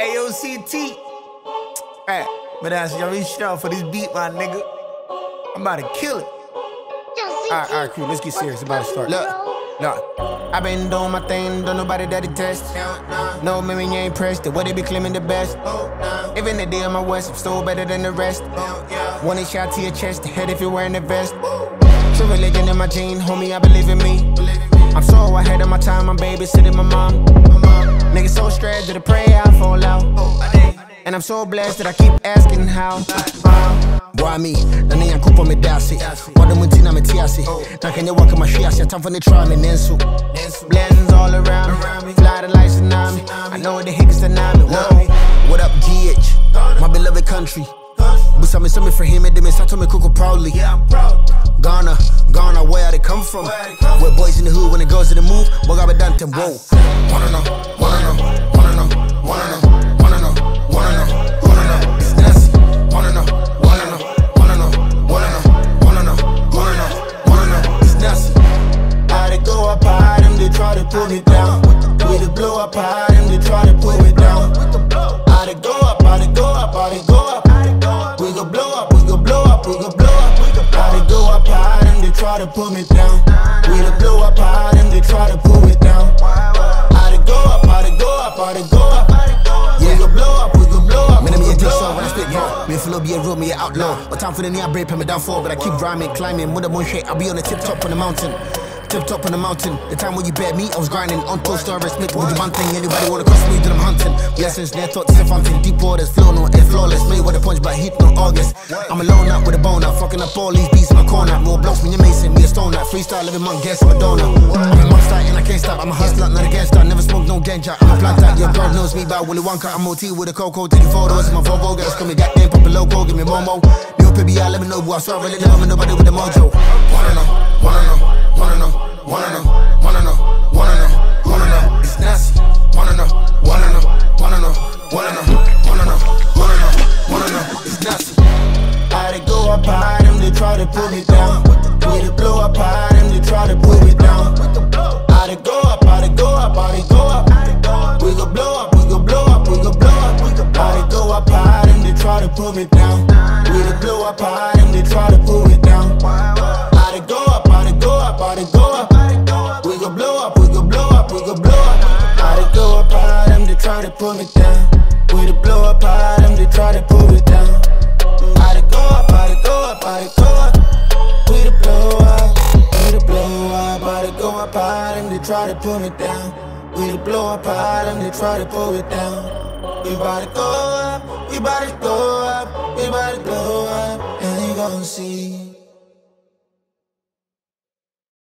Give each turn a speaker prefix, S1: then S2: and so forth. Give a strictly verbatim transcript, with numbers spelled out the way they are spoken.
S1: A O C T. Hey, but as y'all reach out for this beat, my nigga. I'm about to kill it. Alright, alright, crew, let's get serious. About to start. Look, look. I been doing my thing, don't nobody that detest. No, maybe you ain't pressed. The way they be claiming the best. Even the day on my west, I'm still better than the rest. One shot to your chest, the head if you're wearing the vest. True religion in my gene, homie, I believe in me. I'm so ahead of my time, I'm babysitting my mom. Niggas so stressed that I pray I fall out. And I'm so blessed that I keep asking how. Boy, me, nani ya kupo me dasi. Wada muntina me tiasi. Na kenya waka mashiasi. Time for the try me nensu. Blessings all around me. Fly the lights tsunami. I know the hicks tsunami. What up, G H? My beloved country. Busa me some for him and they sato me kuku proudly. Yeah, I'm proud. Ghana, Ghana, where they come from? We're boys in the hood when it goes to the move. What got done to whoa? Wanna know, wanna know, wanna know, wanna know, wanna know, wanna know, wanna know. It's nasty. Wanna know, wanna know, wanna know, wanna know, wanna know, wanna know, wanna know. It's nasty. I they go up high, them they try to pull me down. We the blow up high, them they try to pull me down. I they go up, I they go up, I they go up. We go blow up, we go blow up, we go blow up. I they go up high, them they try to pull me down. We the blow up high, them they try to pull me down. I they go up, I they go up, I they go up. We go blow up, we go blow up. Man, me a dick so when I spit raw. Me flow be a road, me a outlaw. But time for the knee, I break, put me down for. But I keep rhyming, climbing, with a moon shake. I'll be on the tip top on the mountain. Tip top on the mountain. The time when you bet me, I was grinding on toast star Smith with the one thing. Anybody wanna cross me, then I'm hunting. Blessings, near thoughts, if I'm in deep waters, flow no air flawless. Made with a punch, but heat no August. I'm alone out with a bone out, fucking up all these beats in my corner. More blocks when you're mason, me a stone out. Freestyle, living monk, guess Madonna. I'm a monster and I can't stop. I'm a hustler, not a gangster. Never smoke no ganja. I'm a planter. Your girl knows me by Willy Wonka. I'm O T with a cocoa, taking photos in my Volvo. Guys call me goddamn Papa Loco, give me Momo. New P B I, let me know who I saw. Really never nobody with the mojo. Wanna know, wanna know, wanna know. Wanna know, wanna know, wanna know, wanna know. It's nasty. Wanna know, wanna know, wanna know, wanna know, wanna know, wanna know, wanna know. It's nasty. I they go up high, them they try to pull me down. We they blow up high, them they try to pull me down. I they go up, I they go up, I they go up. We go blow up, we go blow up, we go blow up. I they go up high, them they try to pull me down. We they blow up high, them they try to pull me down. I they go up, I they go up, I they go up. We go blow up, we go blow up, we go blow up. I they go up high, them they try to pull me down. We the blow up high, them they try to pull me down. I they go up, I they go up, I they go up. We the blow up, we the blow up. I they go up high, them they try to pull me down. We the blow up high, them they try to pull it down. We bout to go up, we bout to go up, we bout to blow up, and you gon' see.